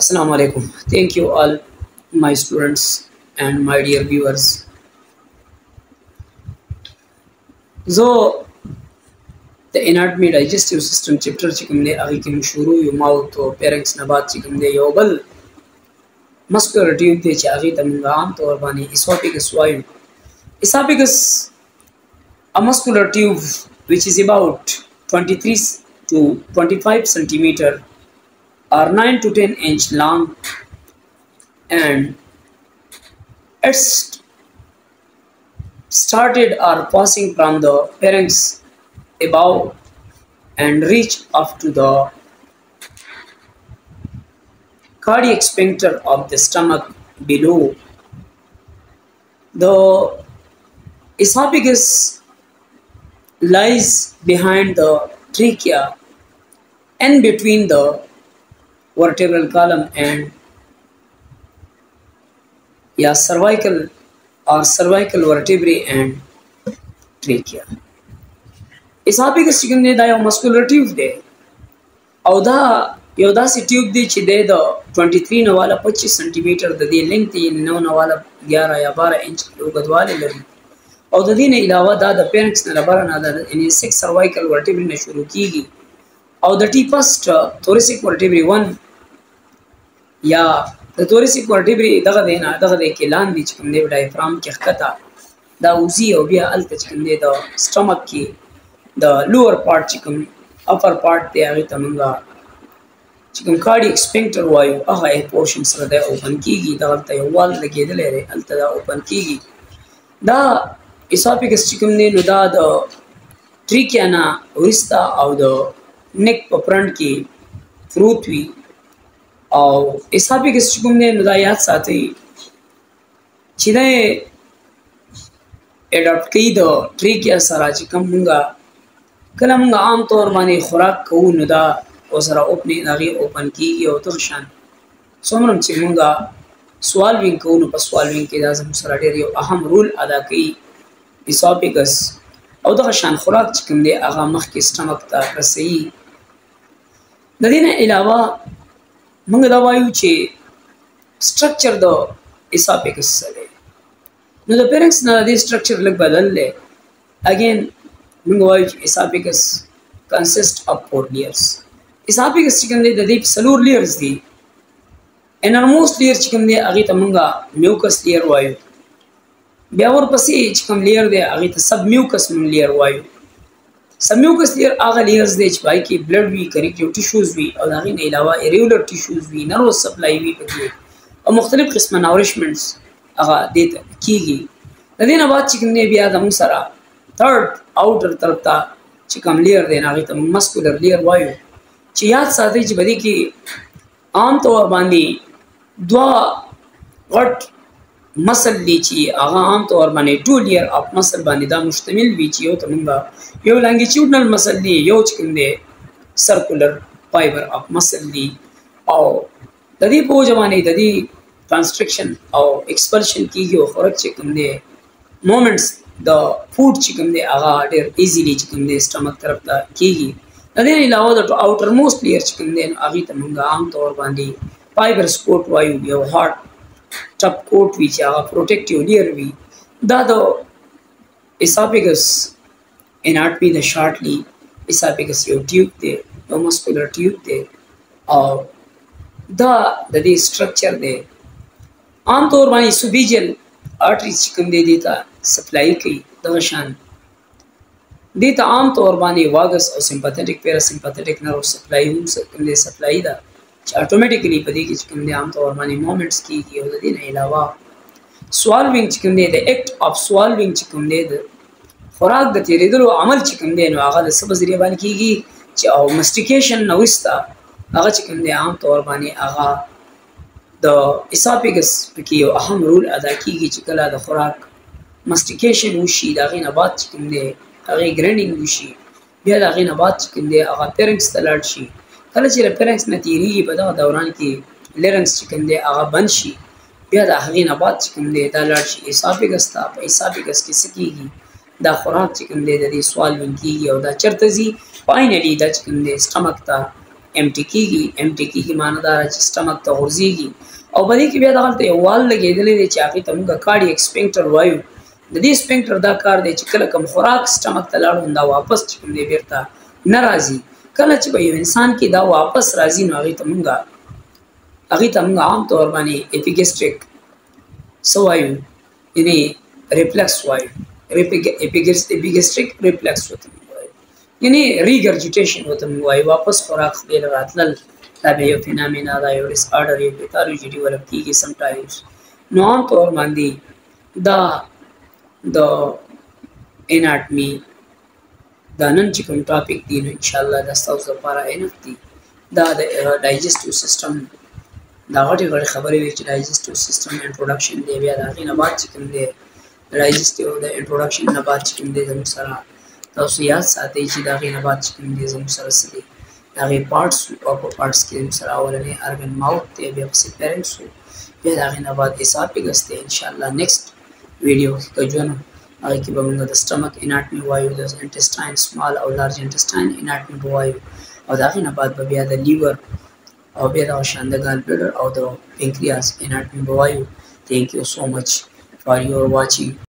Assalamu alaikum. Thank you all my students and my dear viewers. So the anatomy digestive system chapter chikamne agi kim shuru yu mouth to pharynx nabat chikamne yobal muscular tube de chagi tamanga am tor bani esophagus vayu. Esophagus, a muscular tube which is about 23 to 25 centimeter or 9 to 10 inch long, and it's started or passing from the pharynx above and reach up to the cardiac sphincter of the stomach below. The esophagus lies behind the trachea and between the vertebral column and cervical vertebrae and trachea. Esophagus chikamne da muscular tube de auda yoda si tube de chide the 23 nawala 25 centimeter the length in no nawala 11 ya 12 inch gadwale lari aw the dine ilawa da the pharynx na labara na da in 6 cervical vertebrae na shuru kigi aw the first thoracic vertebrae 1 या the thoracic vertebrae daga de ke land chikamne diaphragm ke khata da uzi aw bia al chikamne the stomach ki the lower part chikam upper part de agi tamanga chikam cardiac sphincter vayu aha a portion sara da open kigi da alta wall lage de le alta da open kigi da esophagus chikamne no da the trachea na urista of the neck front ki fruit vi और esophagus चिकमने नदायात साथी चिदाए एडॉप्ट की दो ट्रीकिया सारा चिकम मुंगा कला मुंगा आम तौर माने खुराक को नदा ओसरा ओपने नागी ओपन की और तोशान सोमरम चिमुंगा स्वाल्विंग को न पस्वाल्विंग के दाज़म सरा डेरियो अहम रोल अदा की esophagus और तोशान खुराक चिकमने आगा मख के स्टमक ता रसई नदीना इलावा मंग दवायु चे structure the esophagus sale no the pharynx na the structure lag badal le again मंग दवायु चे esophagus consists of 4 layers esophagus chikamne the deep salur layers di innermost layer chikamne agi tamanga mucus layer vayu biawar pasi chikam layer de agi ta submucous layer vayu submucous layer aga layers de chbai ki blood vi connective tissues vi aur agi ne ilawa irregular tissues vi nervous supply vi pake aur mukhtalif qism nourishments aga det kigi ladina baad chikamne bi adam sara third outer tarafta chikam layer de agi tam muscular layer vayu chiyat sathi ji badi ki aam tawar bandi dwa got muscle लीची आगा आम तौर माने 2 layer of muscle बानी दा मुश्तमिल वीची हो तमंगा यो longitudinal muscle ली यो चिकंदे circular fiber of muscle ली और ददी पो जमाने ददी constriction और expulsion की यो खरच चिकंदे moments the food चिकंदे आगा डेर easily चिकंदे stomach तरफ दा कीगी ददी इलावा द outermost layer चिकंदे आगी तमंगा आम तौर बानी fibrous coat वायु यो heart top coat which are protective layer we the esophagus anatomy the shortly esophagus your tube there the muscular tube there or the structure there आम तौर पर esophageal arteries चिकन दे देता supply की दर्शन देता आम तौर पर vagus और sympathetic parasympathetic nerve supply हूँ चिकन supply दा automatically पदी की चिकन दे आम तौर पर moments की होता दिन इलावा swallowing चिकन दे the act of swallowing चिकन दे खुराक द तेरे दलो अमल चिकन दे आगा द सब जरिए बानी की चाहो mastication नविस्ता आगा चिकन दे आम तौर पर आगा the esophagus की अहम रोल अदा की चिकला द खुराक mastication वशी दागी नबात चिकन दे आगे grinding वशी बिया दागी नबात चिकन दे आगा pharynx तलाट शी कल चिर pharynx न तीरी बदा दौरान की larynx चिकन दे आगा बंद शी बिया दा हगी नबात चिकन दे तलाट शी esophagus ता esophagus की सकीगी दा खुराक चिकन दे दी swallowing की और दा चरतजी finally दा चिकन दे stomach ता امټی کیږي معنی دا چې سټمک ته ورځيږي او باندې کې بیا دغه یو وال لګېدلې چې هغه ته موږ کارډیک سپینکټر وایو د دې سپینکټر دا کار دی چې کله کوم خوراک سټمک ته لاړ دا واپس کوم دی بیرته ناراضي کله چې یو انسان کې دا واپس راځي نو هغه ته موږ عام طور باندې اپیګیسټریک سوایو یعنی ریفلیکس وایو اپیګیسټریک ریفلیکس وته یعنی ریګرجیټیشن وته وایو واپس خوراک خپل راتلل دا به یو فینامینا دا یو ډیس آرډر یو پیتالوجي ډیولپ کیږي سم ټایمز نو عام طور باندې دا د اناټمی دا نن چې کوم ټاپک دی نو ان شاء الله دا تاسو لپاره انفتی دا د ډایجسټیو سیستم دا غټي خبرې وي چې ډایجسټیو سیستم انټروډکشن دی بیا دا غي نه بعد چې کوم دی ډایجسټیو د انټروډکشن نه بعد چې کوم دی زموږ سره تاسو یاد ساتئ چې دا غي نه بعد چې کوم دی زموږ سره سدي دا غي پارټس او پارټس کې زموږ سره اولنې ارګن ماوث دی بیا په پیرنټس بیا دا غي نه بعد اسافیګس دی ان شاء الله نیکسټ ویډیو کې کوجونو هغه کې به موږ د سټمک اناټمی وایو د انټسټاین سمال او لارج انټسټاین اناټمی وایو او دا غي نه بعد بیا د لیور او بیا د شاندګال بلډر او د پنکریاس اناټمی وایو. Thank you so much for your watching.